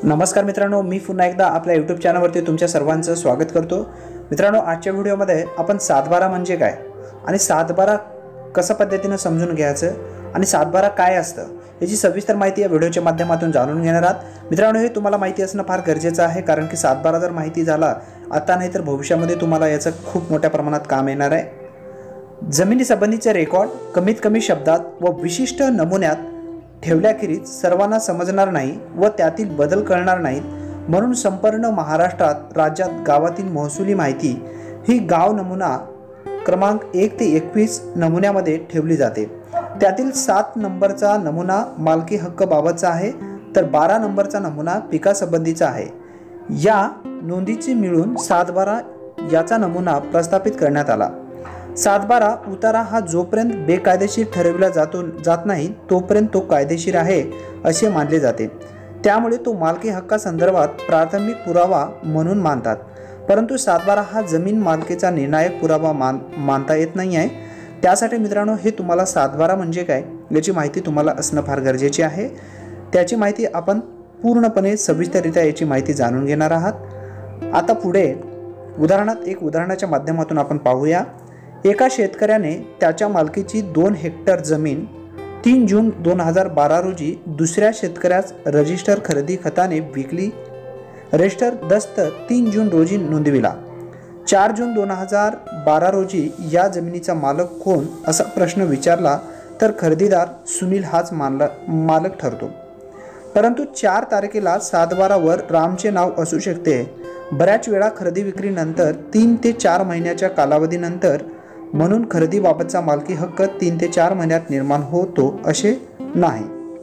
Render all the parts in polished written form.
नमस्कार मित्रांनो, मी पुन्हा एकदा आपल्या यूट्यूब चॅनलवरती तुमच्या सर्वांचं स्वागत करतो। मित्रांनो, आजच्या व्हिडिओमध्ये आपण सातबारा म्हणजे काय आणि सातबारा कशा पद्धतीने समजून घ्यायचं आणि सातबारा काय असतं याची सविस्तर माहिती या व्हिडिओच्या माध्यमातून जाणून घेणार आहात। मित्रांनो, हे तुम्हाला माहिती असणं फार गरजेचं आहे, कारण की सातबारा जर माहिती झाला आता नाही तर भविष्यामध्ये तुम्हाला याचं खूप मोठ्या प्रमाणात काम येणार आहे। जमिनी संबंधीचे रेकॉर्ड कमीत कमी शब्दात व विशिष्ट नमुन्यात ठेवल्याखेरीज सर्वांना समजणार नाही व त्यातील बदल कळणार नाहीत, म्हणून संपूर्ण महाराष्ट्रात राज्यात गावातील महसुली माहिती ही गाव नमुना क्रमांक 1 ते 21 नमुन्यामध्ये ठेवली जाते। त्यातील 7 नंबरचा नमुना मालकी हक्क बाबतचा आहे, तर 12 नंबरचा नमुना पिकासंबंधीचा आहे। या नोंदीची मिळून सातबारा याचा नमुना प्रस्थापित करण्यात आला। सातबारा उतारा हा जोपर्यंत बेकायदेशीर ठरविला जात नाही तोपर्यंत तो कायदेशीर आहे असे मानले जाते। त्यामुळे तो मालकी हक्कासंदर्भात प्राथमिक पुरावा म्हणून मानतात, परंतु सातबारा हा जमीन मालकीचा निर्णायक पुरावा मानता येत नाही आहे। त्यासाठी मित्रांनो, हे तुम्हाला सातबारा म्हणजे काय याची माहिती तुम्हाला असणं फार गरजेचे आहे। त्याची माहिती आपण पूर्णपणे सविस्तररित्या याची माहिती जाणून घेणार आहात। आता पुढे एक उदाहरणाच्या माध्यमातून आपण पाहूया। एका शेतकऱ्याने त्याच्या मालकीची 2 हेक्टर जमीन 3 जून 2012 रोजी दुसऱ्या शेतकऱ्यास रजिस्टर खरेदी खताने विकली। रजिस्टर दस्त 3 जून रोजी नोंदविला। 4 जून 2012 रोजी या जमिनीचा मालक कोण असा प्रश्न विचारला तर खरेदीदार सुनील हाच मालक ठरतो, परंतु 4 तारखेला सातबारावर रामचे नाव असू शकते। बऱ्याच वेळा खरेदी विक्रीनंतर 3 ते 4 महिन्याच्या कालावधीनंतर, म्हणून खरेदीबाबतचा मालकी हक्क 3 ते 4 महिन्यात निर्माण होतो असे नाही।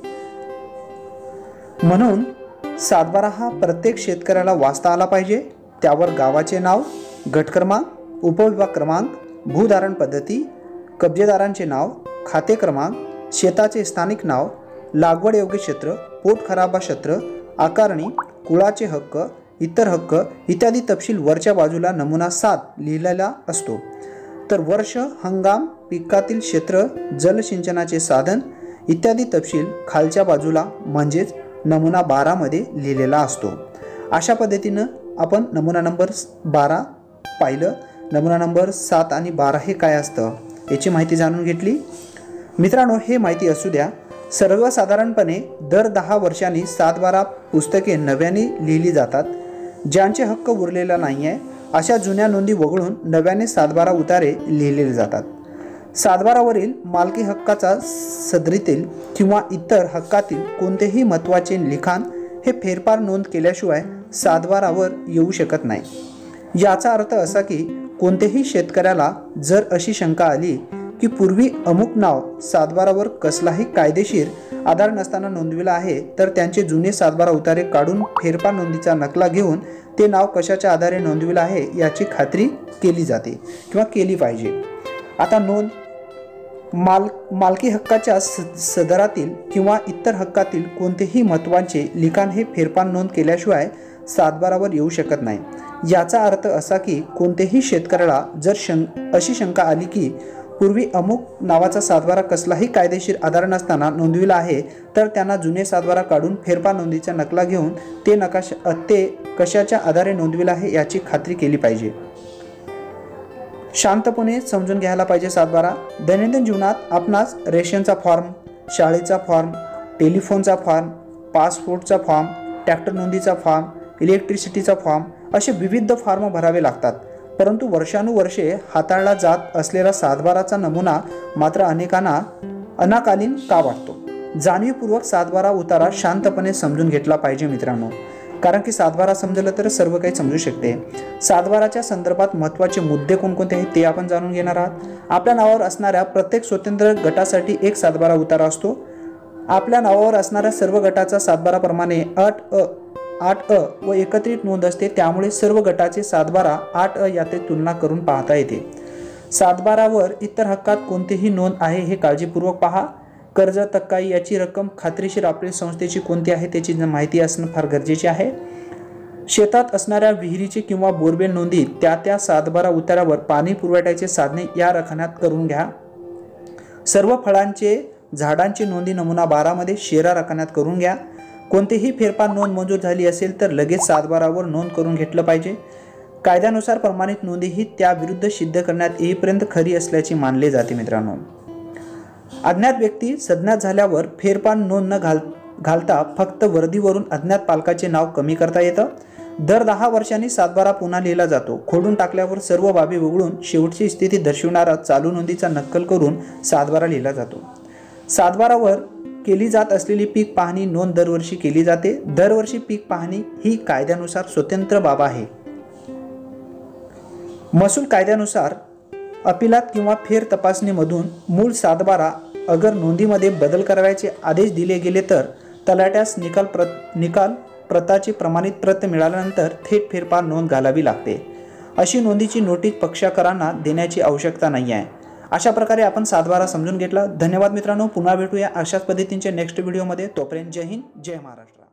म्हणून सातबारा हा प्रत्येक शेतकऱ्याला वाचता आला पाहिजे। त्यावर गावाचे नाव, गट क्रमांक, उपविभाग क्रमांक, भूधारण पद्धती, कब्जेदारांचे नाव, खाते क्रमांक, शेताचे स्थानिक नाव, लागवड योग्य क्षेत्र, पोट खराबा क्षेत्र, आकारणी, कुळाचे हक्क, इतर हक्क इत्यादी तपशील वरच्या बाजूला नमुना 7 लिहिलेला असतो। तर वर्ष, हंगाम, पिकातील क्षेत्र, जलसिंचनाचे साधन इत्यादी तपशील खालच्या बाजूला म्हणजेच नमुना 12 मध्ये लिहिलेला असतो। अशा पद्धतीनं आपण नमुना नंबर 12 पाहिलं। नमुना नंबर 7 आणि 12 हे काय असतं याची माहिती जाणून घेतली। मित्रांनो, हे माहिती असू द्या, सर्वसाधारणपणे दर 10 वर्षांनी सातबारा पुस्तके नव्याने लिहिली जातात। ज्यांचे हक्क उरलेला नाही आहे अशा जुन्या नोंदी वगळून नव्याने सातबारा उतारे लिहिलेले जातात। सातबारावरील मालकी हक्काचा सदरीतील किंवा इतर हक्कातील कोणतेही महत्त्वाचे लिखाण हे फेरफार नोंद केल्याशिवाय सातबारावर येऊ शकत नाही। याचा अर्थ असा की कोणत्याही शेतकऱ्याला जर अशी शंका आली की पूर्वी अमुक नाव सातबारावर कसलाही कायदेशीर आधार नसताना नोंदविला आहे, तर त्यांचे जुने सातबारा उतारे काढून फेरफार नोंदीचा नकला घेऊन ते नाव कशाच्या आधारे नोंदविले आहे याची खात्री केली जाते किंवा केली पाहिजे। आता नोंद मालकी हक्काच्या सदरातील किंवा इतर हक्कातील कोणतेही महत्त्वाचे लिखाण हे फेरफार नोंद केल्याशिवाय सातबारावर येऊ शकत नाही। याचा अर्थ असा की कोणत्याही शेतकऱ्याला जर अशी शंका आली की पूर्वी अमुक नावाचा सातबारा कसलाही कायदेशीर आधार नसताना नोंदविला आहे, तर त्यांना जुने सातबारा काढून फेरफार नोंदीचा नकला घेऊन ते कशाच्या आधारे नोंदविला आहे याची खात्री केली पाहिजे। शांतपणे समजून घ्यायला पाहिजे सातबारा। दैनंदिन जीवनात आपणास रेशनचा फॉर्म, शाळेचा फॉर्म, टेलिफोनचा फॉर्म, पासपोर्टचा फॉर्म, ट्रॅक्टर नोंदीचा फॉर्म, इलेक्ट्रिसिटीचा फॉर्म असे विविध फॉर्म भरावे लागतात, परंतु वर्षानुवर्षे हाताळला जात असलेला सातबाराचा नमुना मात्र अनेकांना अनाकालीन का वाटतो। जाणीवपूर्वक सातबारा उतारा शांतपणे समजून घेतला पाहिजे मित्रांनो, कारण की सातबारा समजलं तर सर्व काही समजू शकते। सातबाराच्या संदर्भात महत्त्वाचे मुद्दे कोणकोणते आहेत ते आपण जाणून घेणार आहात। आपल्या नावावर असणाऱ्या प्रत्येक स्वतंत्र गटासाठी एक सातबारा उतारा असतो। आपल्या नावावर असणाऱ्या सर्व गटाचा सातबाराप्रमाणे 8 व एकत्रित नोंद असते, त्यामुळे सर्व गटाचे सातबारा 8 यात तुलना करून पाहता येते। सातबारावर इतर हक्कात कोणतीही नोंद आहे हे काळजीपूर्वक पहा। कर्ज, तक्काई याची रक्कम खात्रीशीर आपल्या संस्थेची कोणती आहे त्याची माहिती असणं फार गरजेचे आहे। शेतात असणाऱ्या विहिरीचे किंवा बोरवेल नोंदी त्या सातबारा उतारावर पाणी पुरवठ्याचे साधने या रखान्यात करून घ्या। सर्व फळांचे, झाडांची नोंदी नमुना 12 मध्ये शेरा रखान्यात करून घ्या। कोणतीही फेरफार नोंद मंजूर झाली असेल तर लगेच 7/12वर नोंद करून घेतलं पाहिजे. कायद्यानुसार प्रमाणित नोंदी ही त्याविरुद्ध सिद्ध करण्यात येईपर्यंत खरी असल्याचे मानले जाते. मित्रांनो, अज्ञात व्यक्ती सज्ञात झाल्यावर फेरफार नोंद न घालता फक्त वर्दीवरून अज्ञात पालकाचे नाव कमी करता येतं. दर 10 वर्षांनी 7/12 पुन्हा लिहिला जातो. खोडून टाकल्यावर सर्व बाबी वगळून शेवटची स्थिती दर्शविणारा चालू नोंदीचा नक्कल करून 7/12 लिहिला जातो. 7/12वर केली जात असलेली पीक पाहणी नोंद दरवर्षी केली जाते. दरवर्षी पीक पाहणी ही कायद्यानुसार स्वतंत्र बाब आहे. महसूल कायद्यानुसार अपिलात किंवा फेर तपासणीमधून मूळ 7/12 अगर नोंदीमध्ये बदल करायचे आदेश दिले गेले तर तलाट्यास निकाल प्रताची प्रमाणित प्रत मिळाल्यानंतर थेट फेरफार नोंद घालावी लागते. अशी नोंदीची नोटीस पक्षकारांना देण्याची आवश्यकता नाही आहे. अशा प्रकारे आपण 7/12 समजून घेतला. धन्यवाद मित्रांनो. पुन्हा भेटूया अशाच पद्धतीच्या नेक्स्ट व्हिडिओमध्ये. तोपर्यंत जय हिंद, जय महाराष्ट्र.